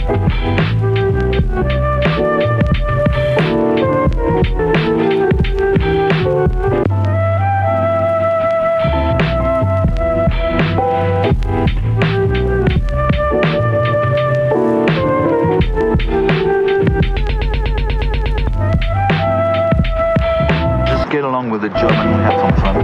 Get along with the German and have some fun.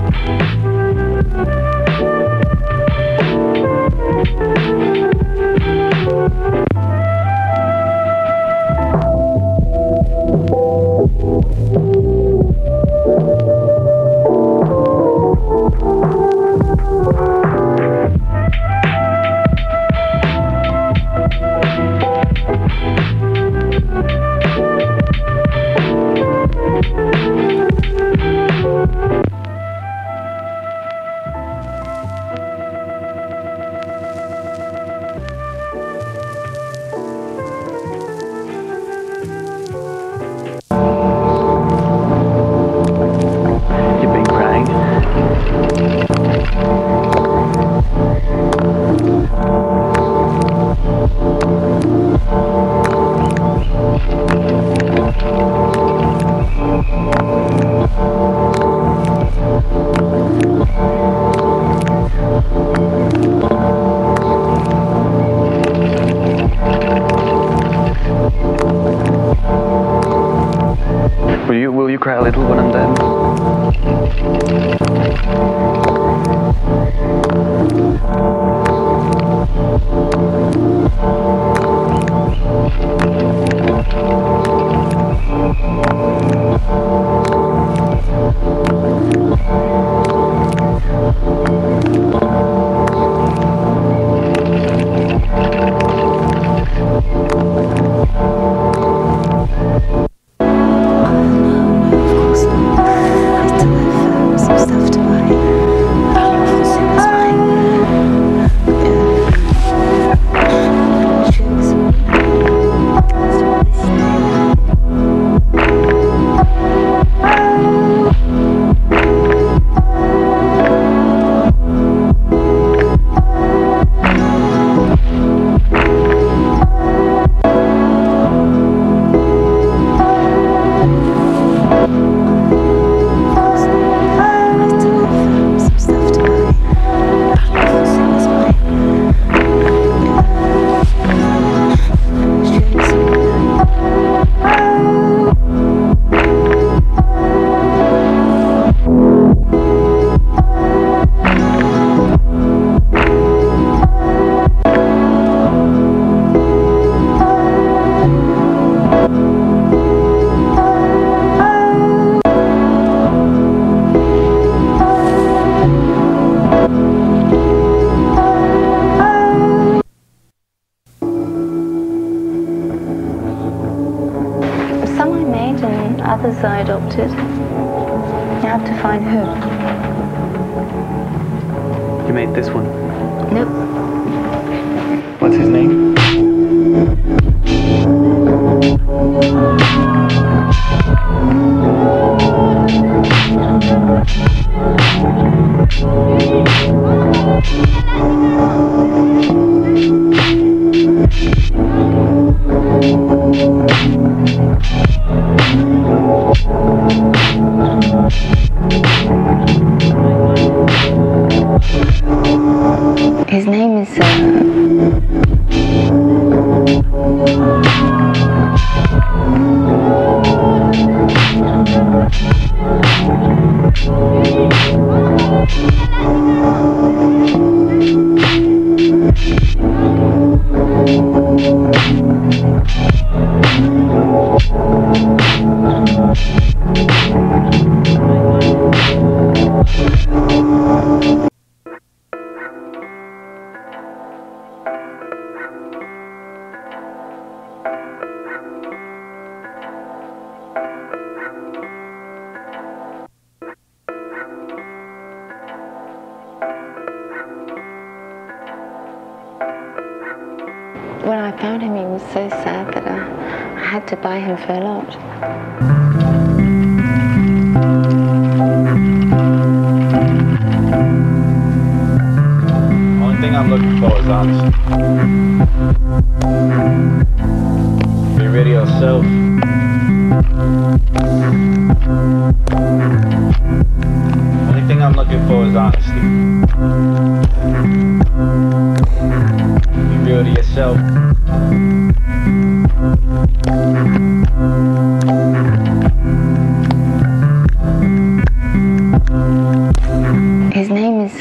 Will you cry a little when I'm dead? Some I made and others I adopted. You have to find who. You made this one? Nope. What's his name? His name is when I found him, he was so sad that I had to buy him for a lot. Only thing I'm looking for is honesty. real self. Only thing I'm looking for is honesty. Be real to yourself. His name is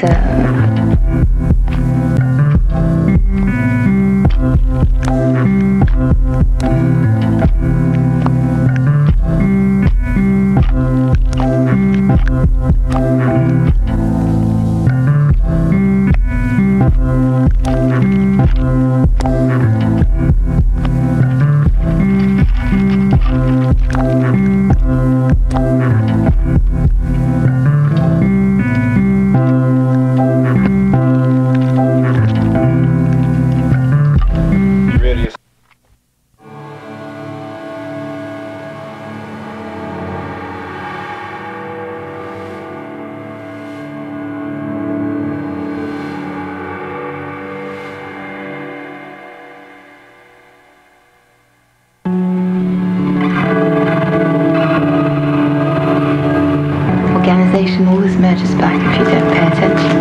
organization always merges back if you don't pay attention.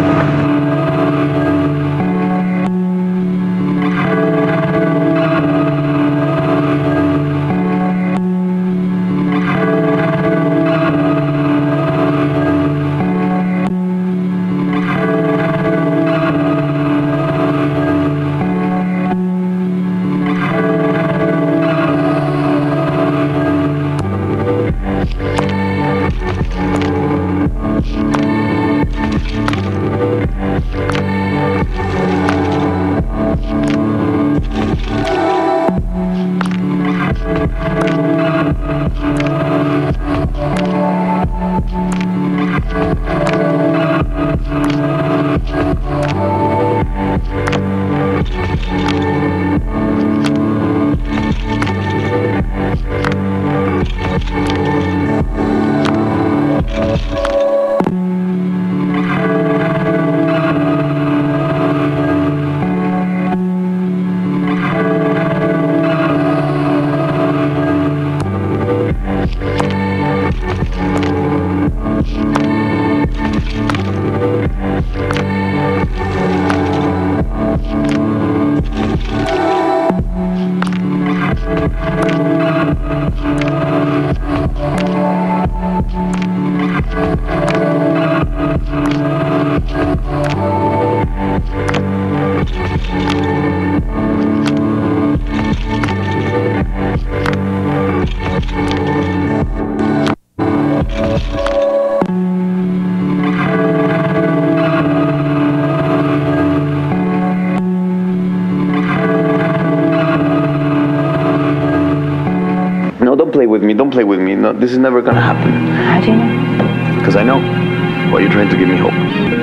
No, don't play with me. Don't play with me. No, this is never gonna happen. How do you know? Because I know. Why are you trying to give me hope?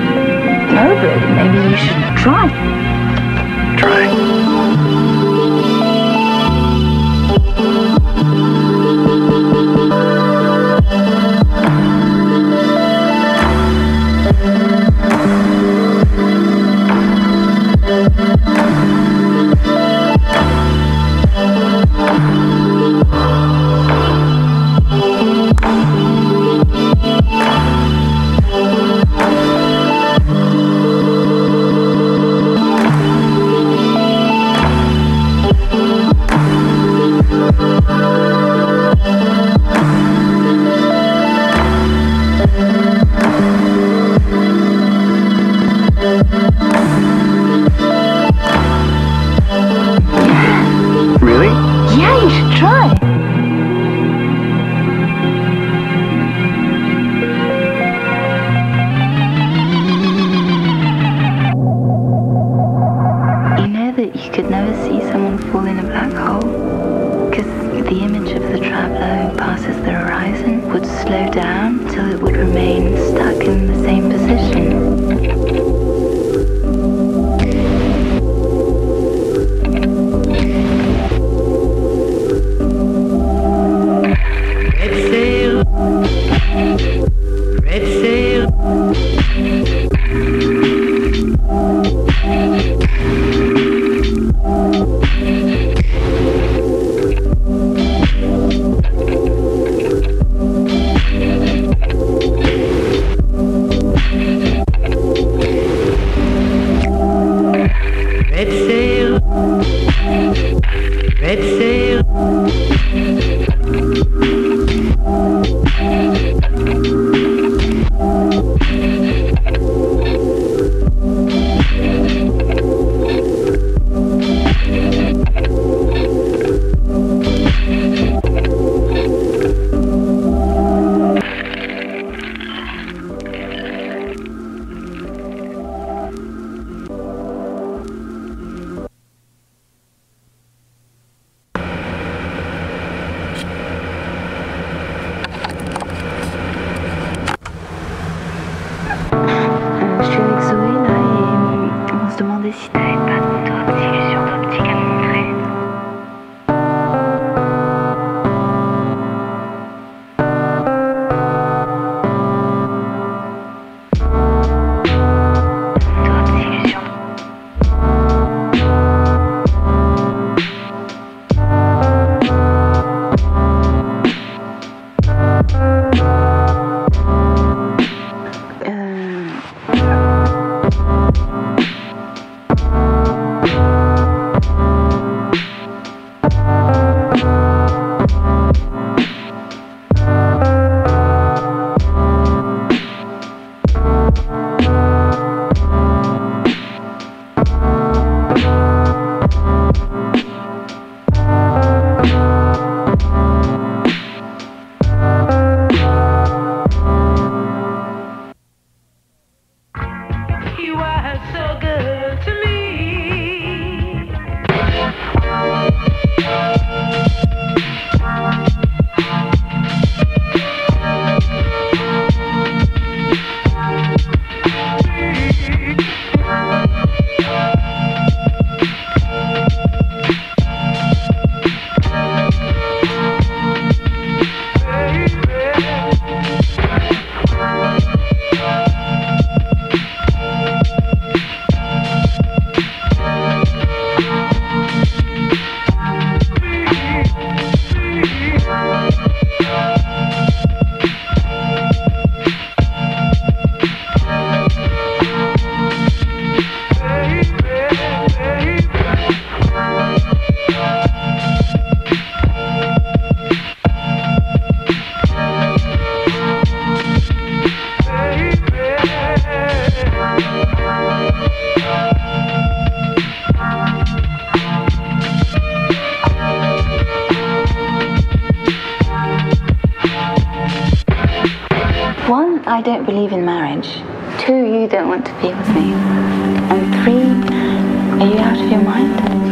No, but maybe you should try. Try. Really? Yeah, you should try. You know that you could never see someone fall in a black hole? Because the image of the traveler who passes the horizon would slow down till it would remain stuck in the same position. Red sail. Je suis avec Zoé là et on se demandait si t'avais pas d'autres illusions d'optique à me montrer. D'autres illusions. You are so good to me. One, I don't believe in marriage. Two, you don't want to be with me. And three, are you out of your mind?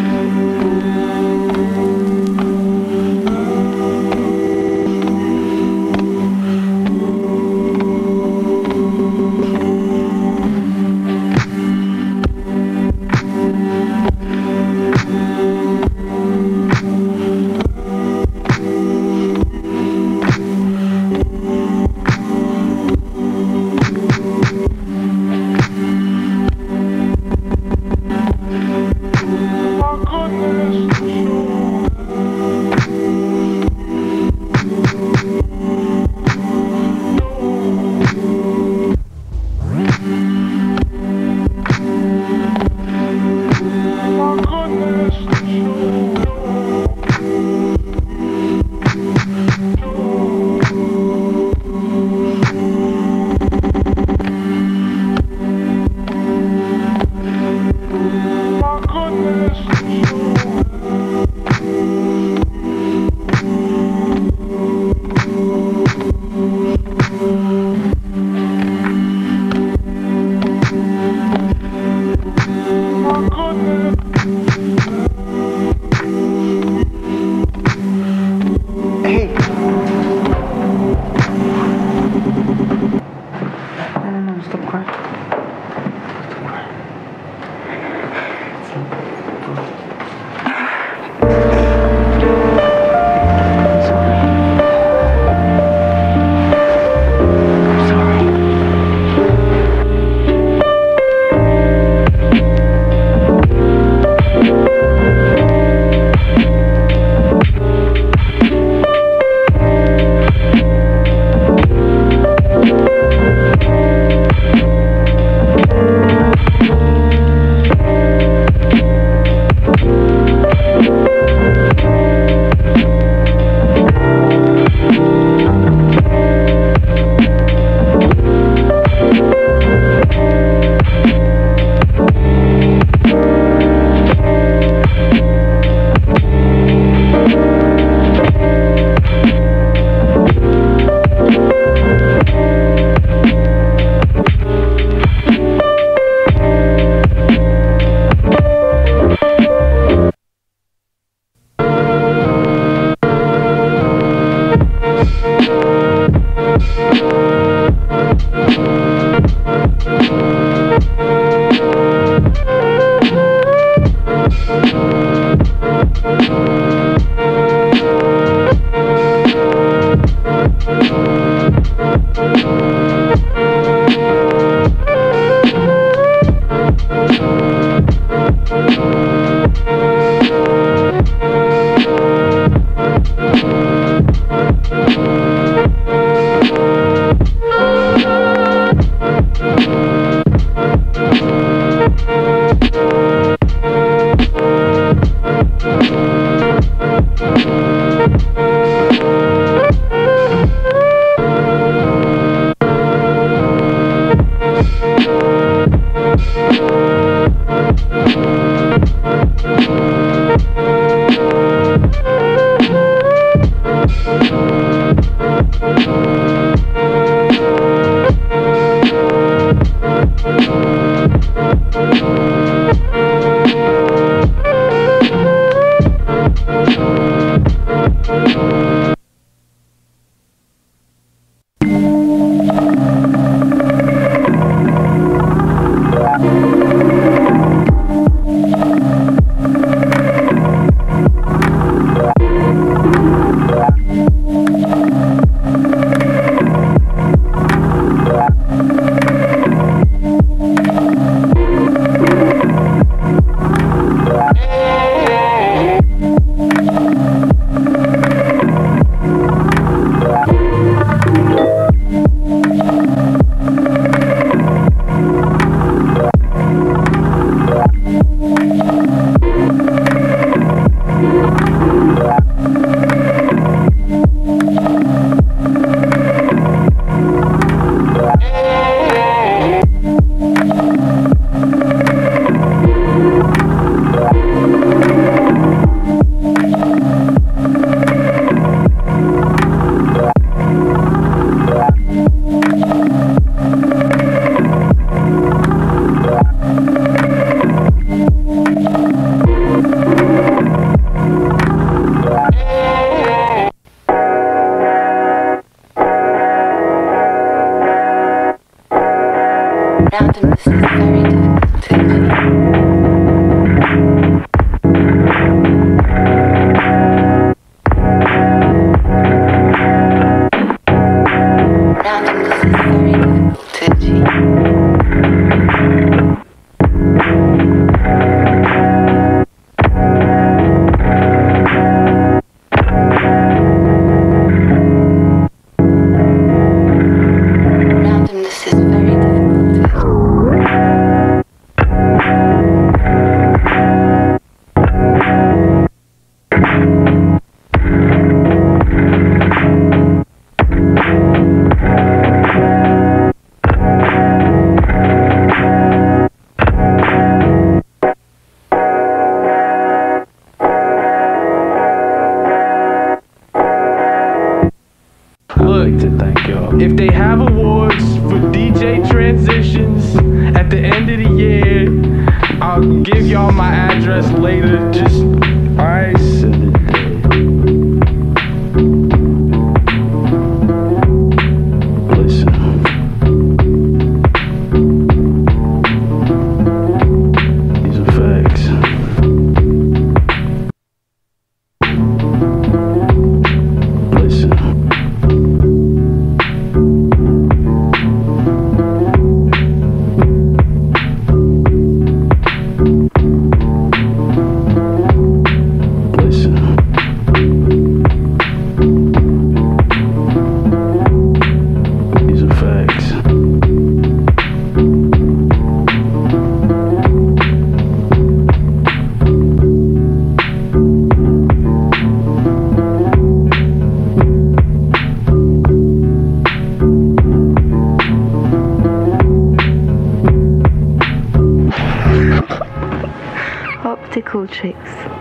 Randomness is very difficult to Randomness is very difficult to achieve. Randomness is very difficult to Look, to thank y'all. If they have awards for DJ transitions at the end of the year, I'll give y'all my address later. Just, alright? Send it there. Listen. These are facts. Listen. These are facts. optical tricks.